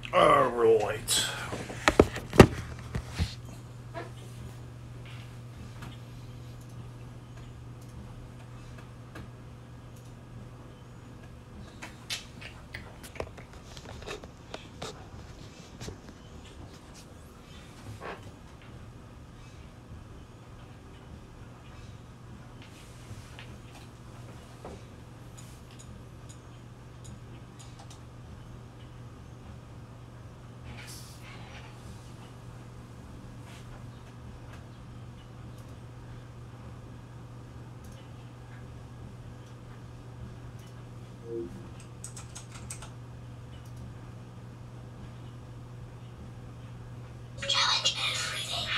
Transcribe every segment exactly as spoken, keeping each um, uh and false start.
All right. Challenge everything.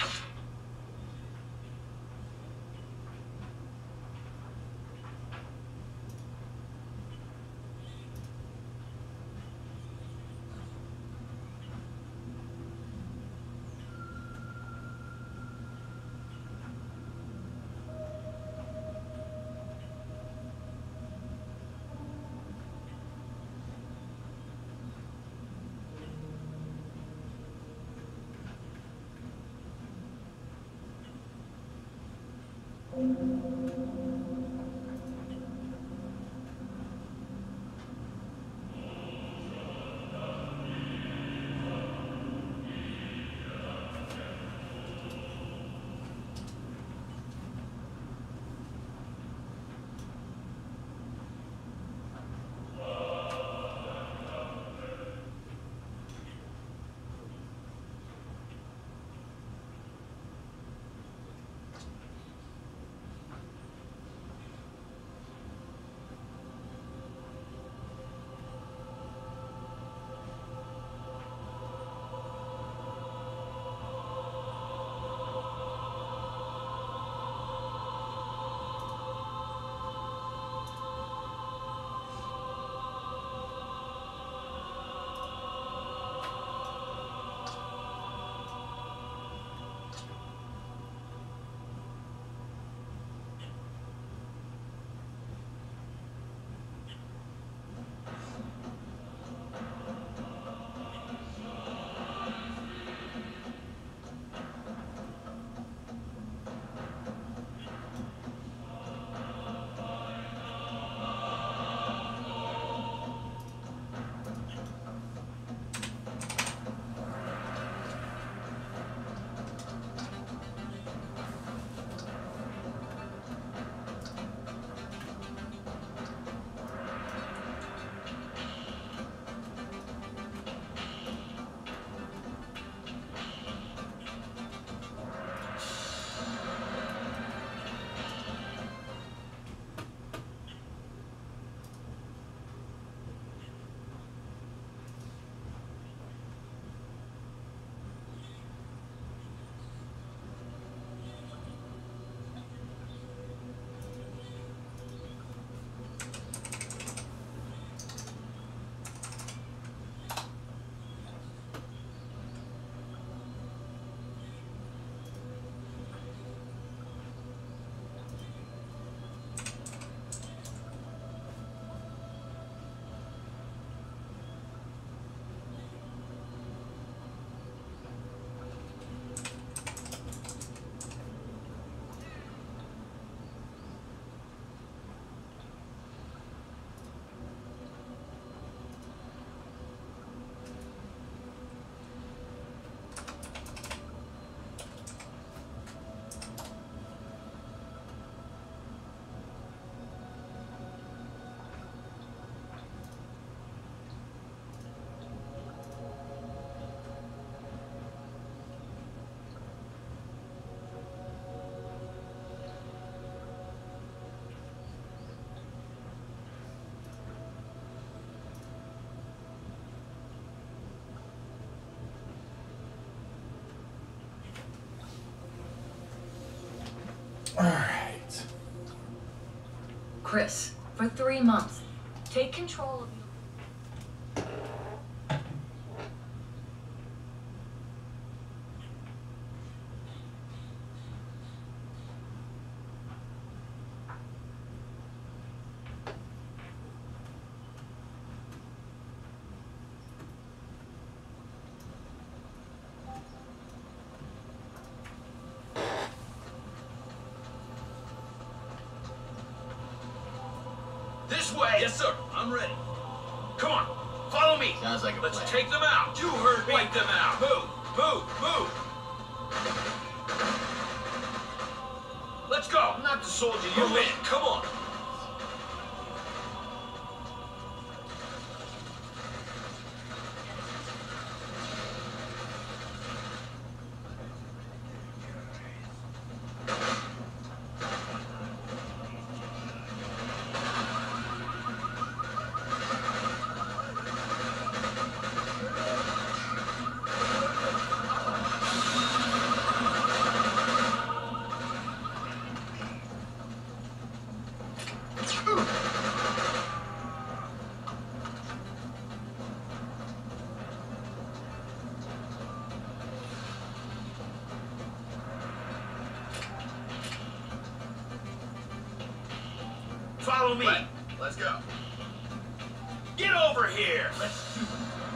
All right. Chris, for three months, take control of your... This way! Yes, sir. I'm ready. Come on, follow me! Sounds like a Let's plan. take them out! You heard me. Wipe them out! Move! Move! Move! Let's go! I'm not the soldier you Move in! Come on! Follow me! Right. Let's go. Get over here! Let's do it.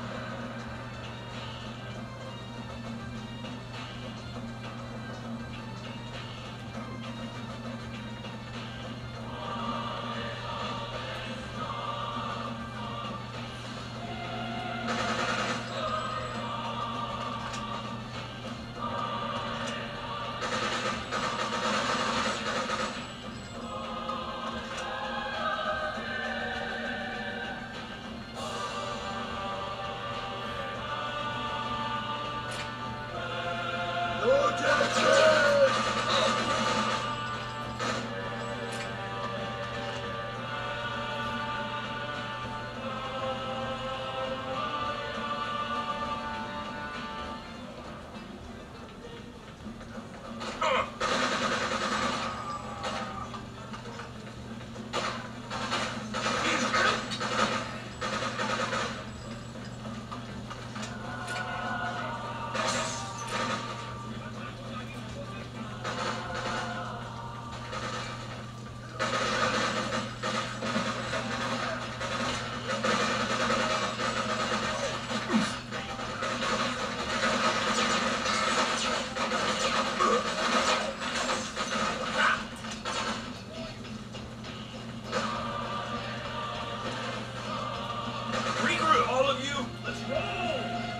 Regroup, all of you! Let's roll!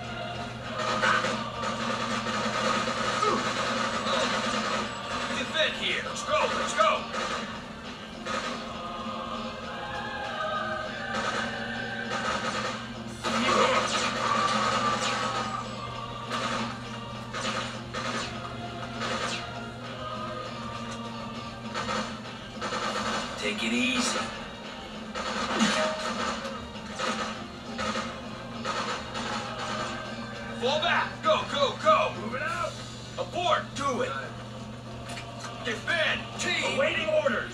Defend here! Let's go! Let's go! Take it easy. Fall back! Go, go, go! Move it out! Abort! Do it! Defend! Team! Awaiting orders!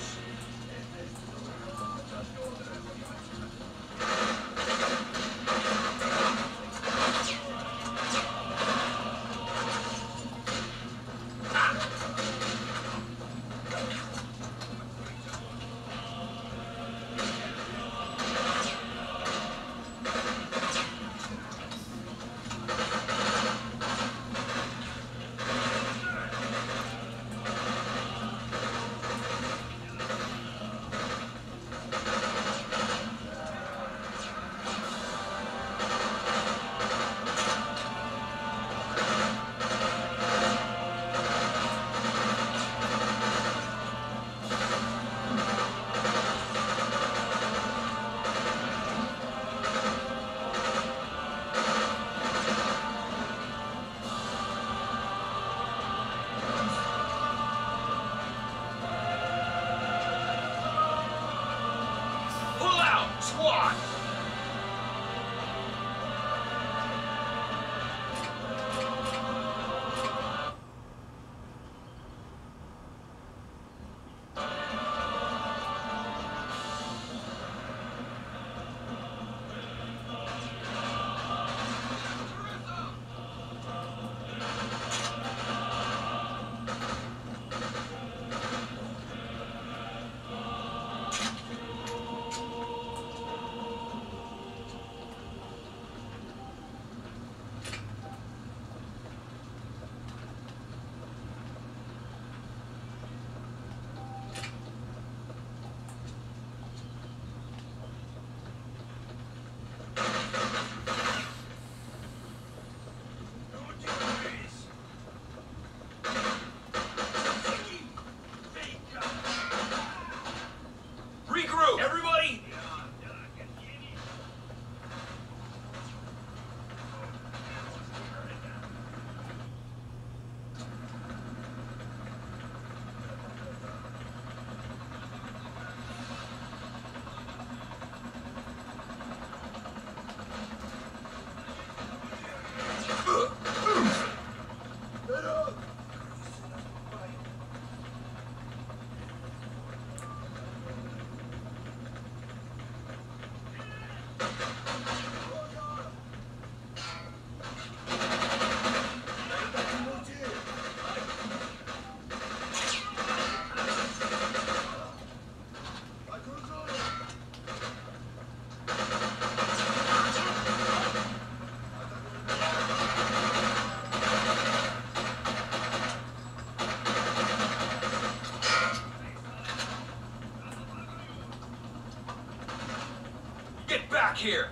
here.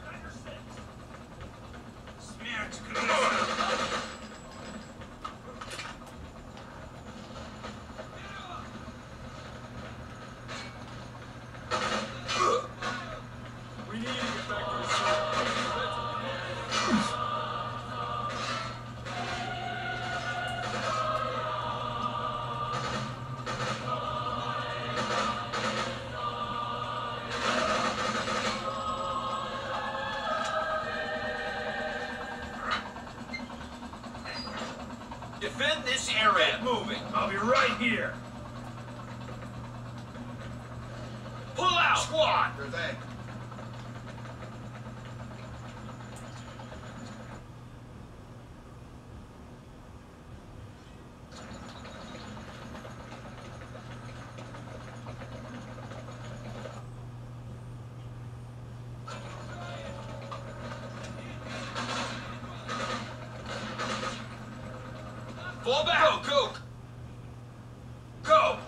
We need to get back to the defend this area. Get moving. I'll be right here. Pull out, squad. Sure thing. Fall back. Go, go. Go.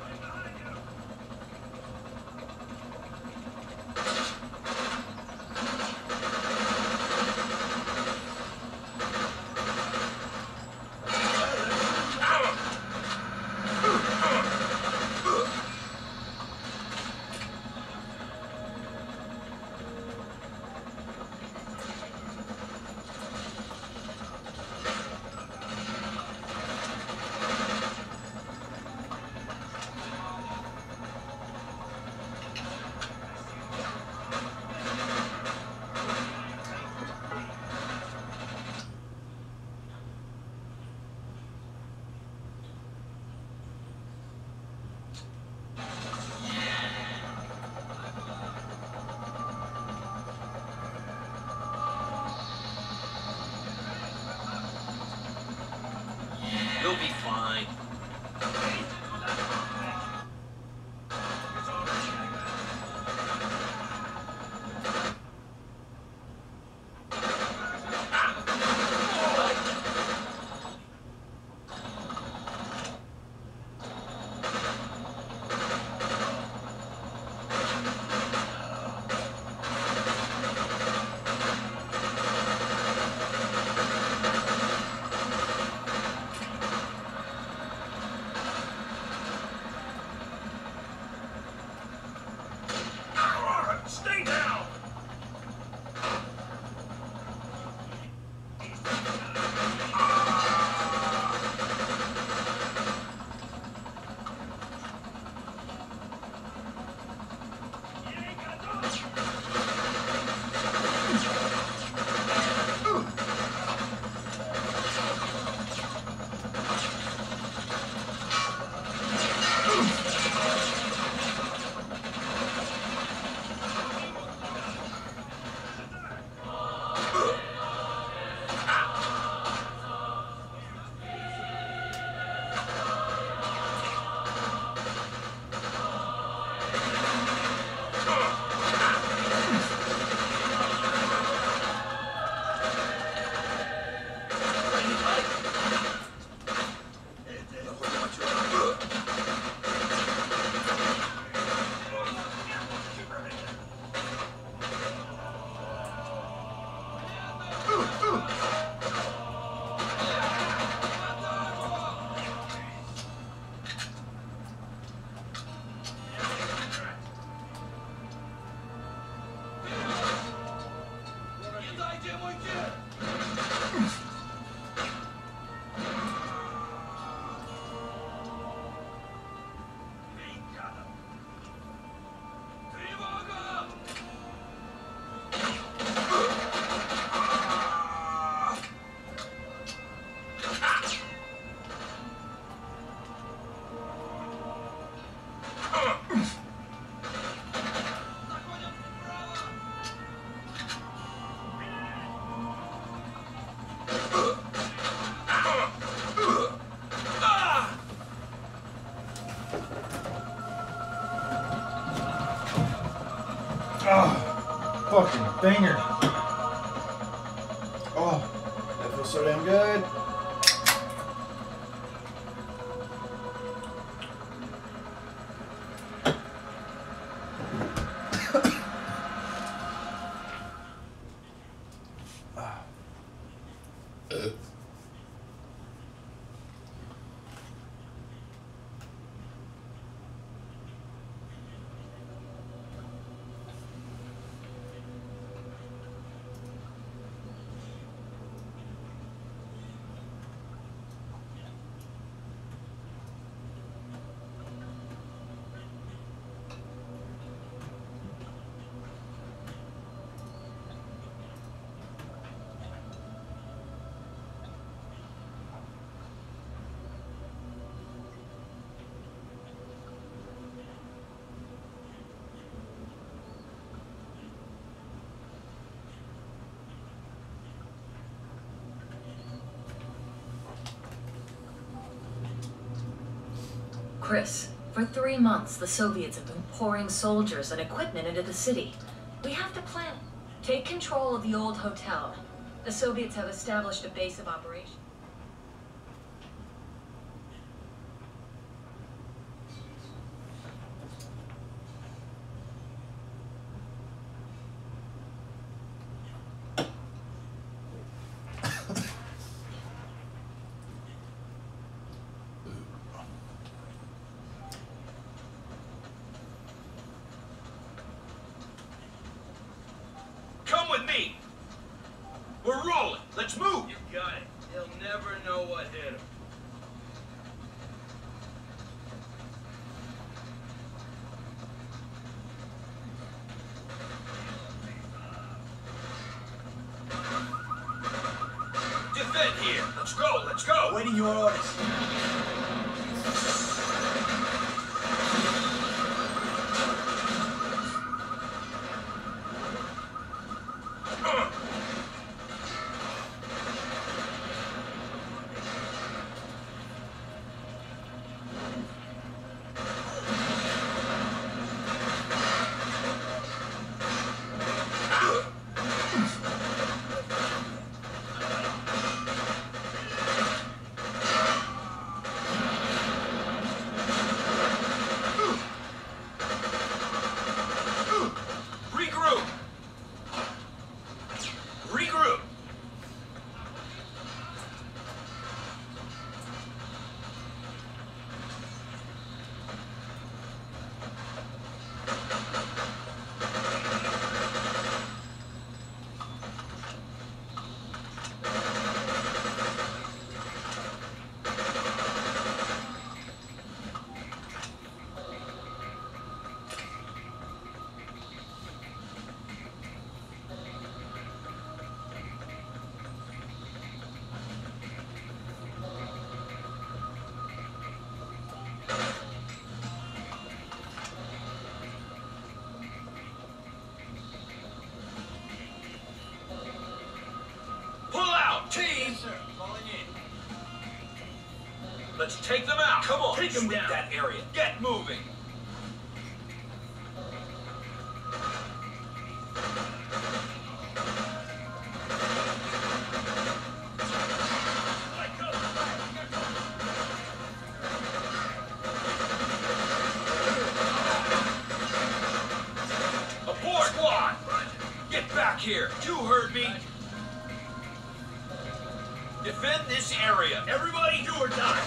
You'll be fine. Stay down! Oh, fucking banger. Oh, that feels so damn good. Chris, for three months, the Soviets have been pouring soldiers and equipment into the city. We have to plan. Take control of the old hotel. The Soviets have established a base of operations. With me. We're rolling. Let's move. You got it. They'll never know what hit them. Defend here. Let's go. Let's go. Waiting your orders. Team! Sir, falling in. Let's take them out. Come on, take them down. That area. Get moving. Abort, squad! Get back here. You heard me. Defend this area. Everybody do or die.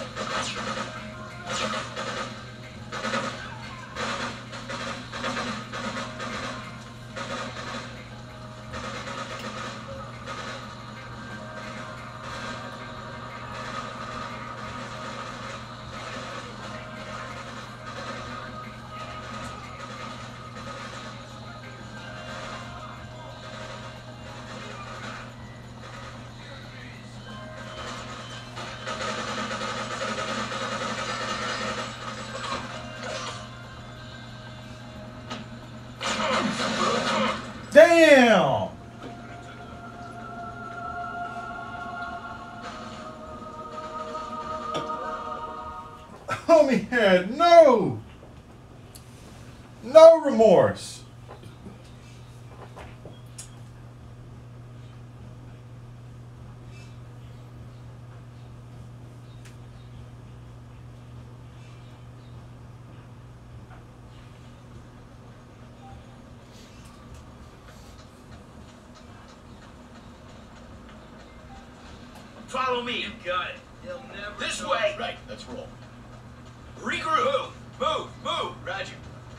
Damn! Homie had no, no remorse. Follow me. You got it. They'll never this know. Way. Right, let's roll. Regroup. Move, move, move. Roger.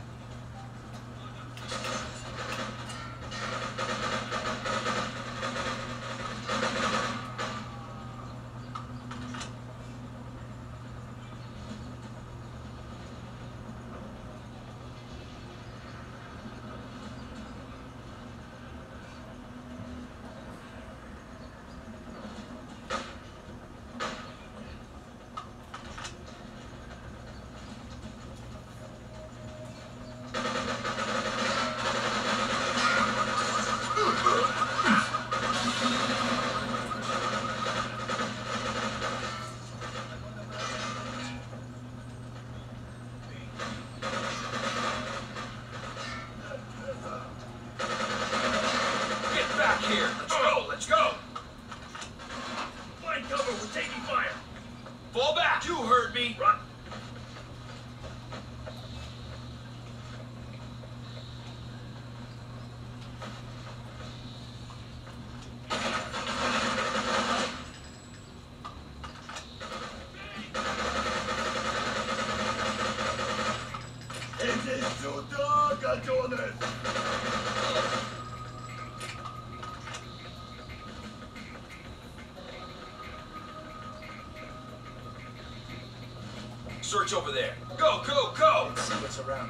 Here, let's go, let's go! Find cover, we're taking fire! Fall back! You heard me! Run! It is too dark, Adonis! Search over there. Go, go, go! Let's see what's around.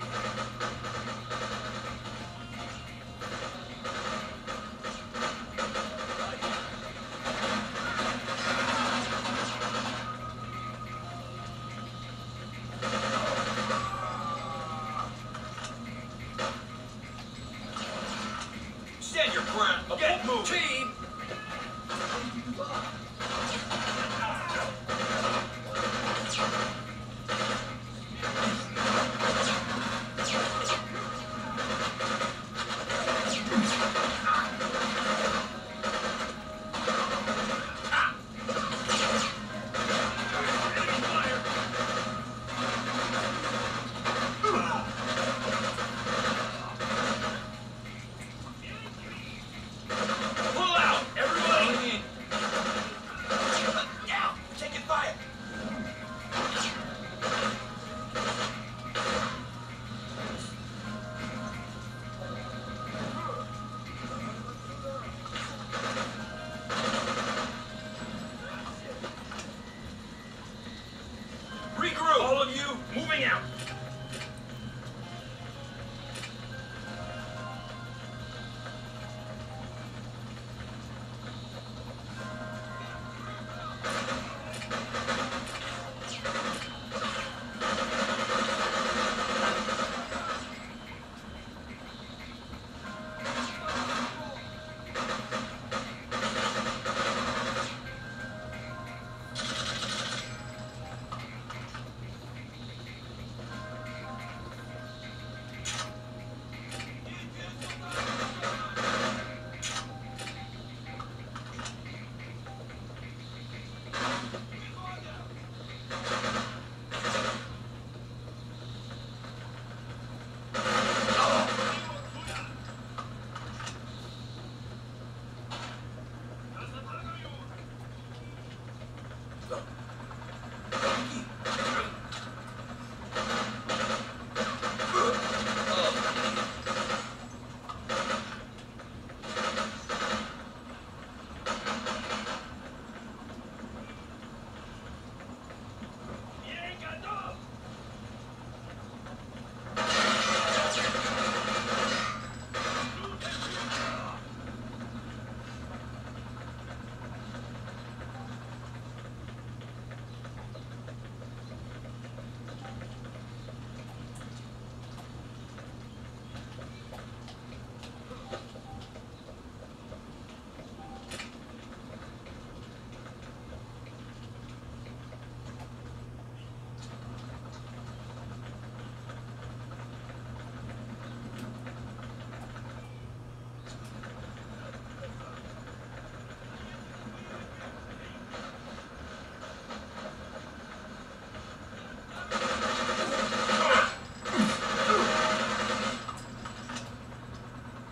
Stand your ground. Get moving. Team! Regroup! All of you, moving out!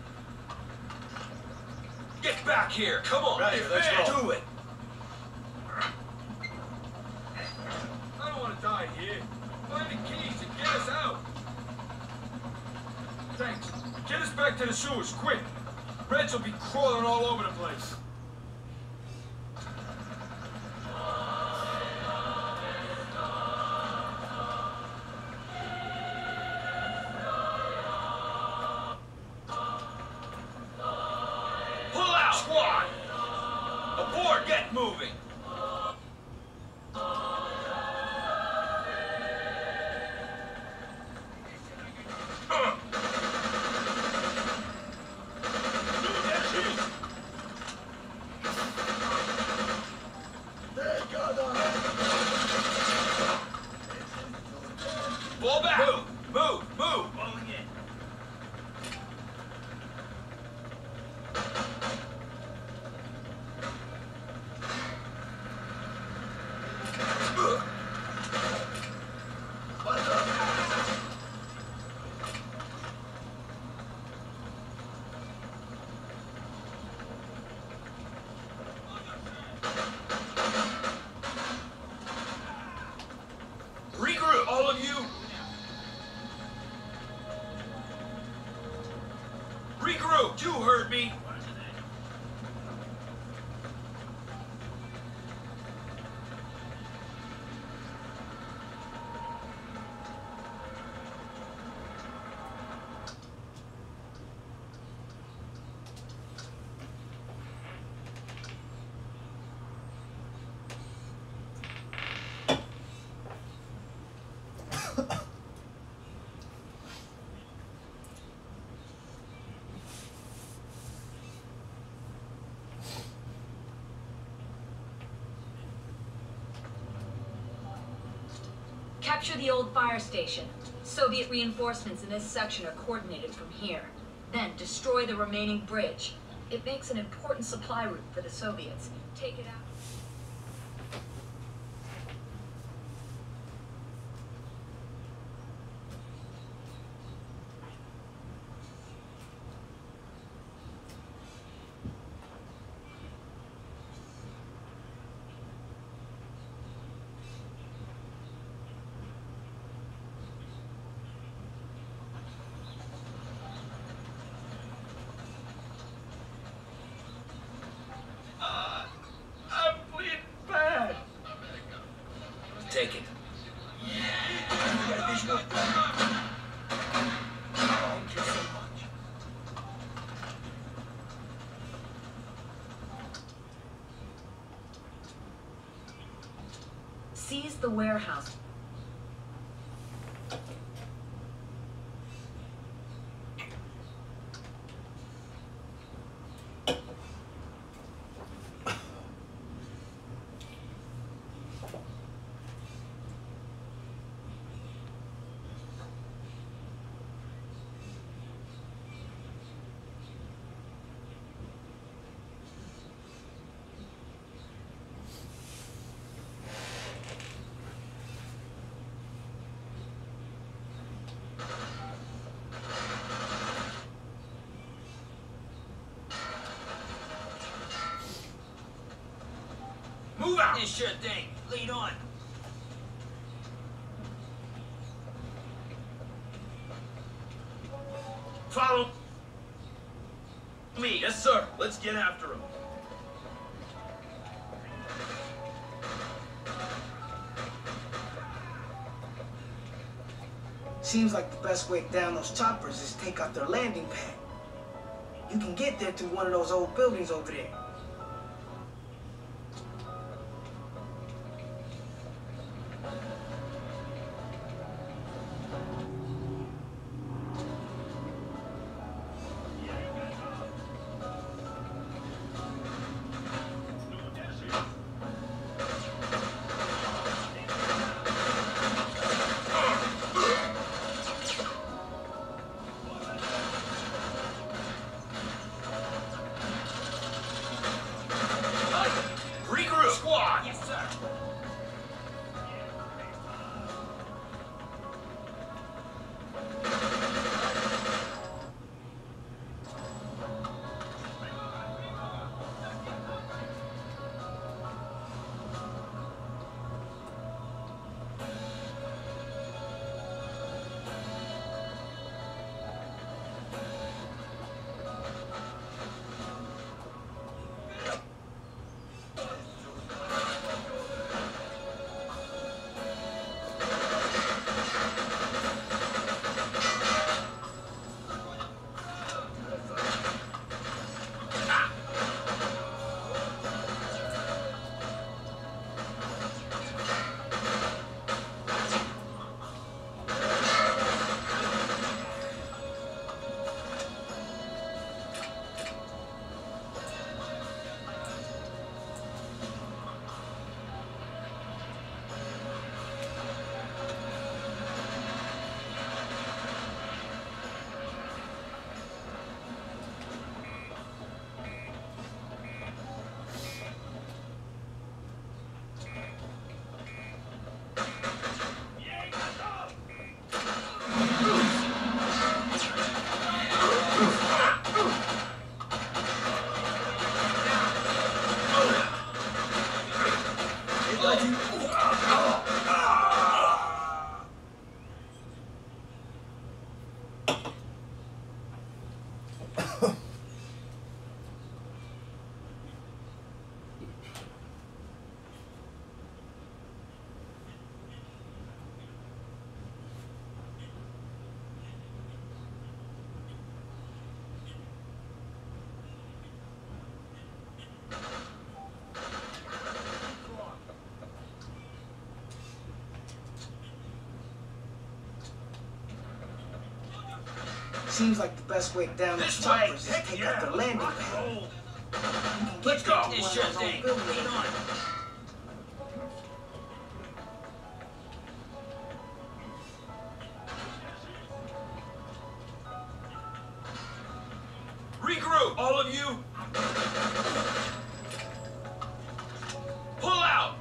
Get back here! Come on! Right, let's Defend. roll. Do it! to the sewers, quick! Reds will be crawling all over the place. Pull out, squad! Aboard, get moving! Ball back! Move! Move! Move! Balling in. What's up? Regroup, all of you! Regroup! You heard me! Capture the old fire station. Soviet reinforcements in this section are coordinated from here. Then destroy the remaining bridge. It makes an important supply route for the Soviets. Take it out. I'm bleeding bad! Take it. Thank you so much. Seize the warehouse. Move out! This sure thing. Lead on. Follow me. Yes, sir. Let's get after him. Seems like the best way down those choppers is take out their landing pad. You can get there through one of those old buildings over there. Regroup! Squad! Yes, sir. Seems like the best way down those This way. choppers is take out their landing pad. You can get Let's there go. through This one shit of those thing. old buildings. Lean on. Regroup, all of you. Pull out.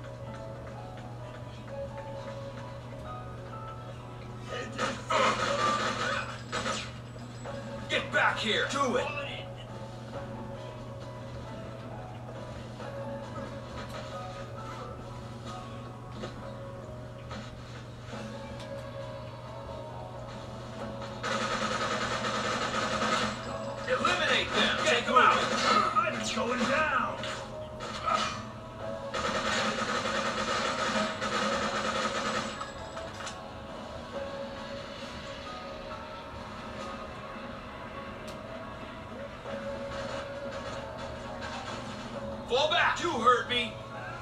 Get back here. Do it. Eliminate them. Take them out. Everybody's going down. Fall back. You heard me.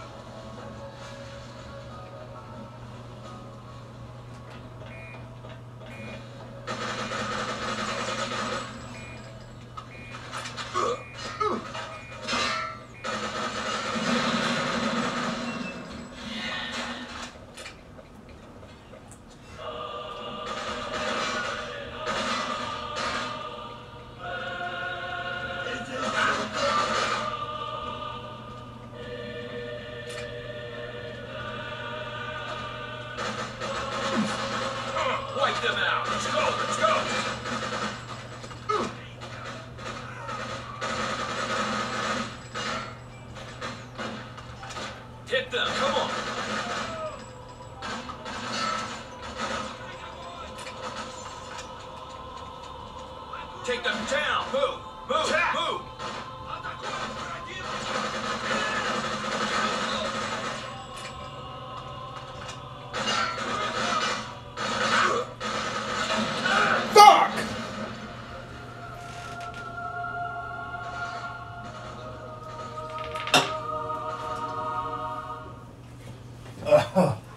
Wipe them out. Let's go. Let's go. Hit them. Come on. Take them down. Move. Move. Attack. Move. Fuck! Ugh.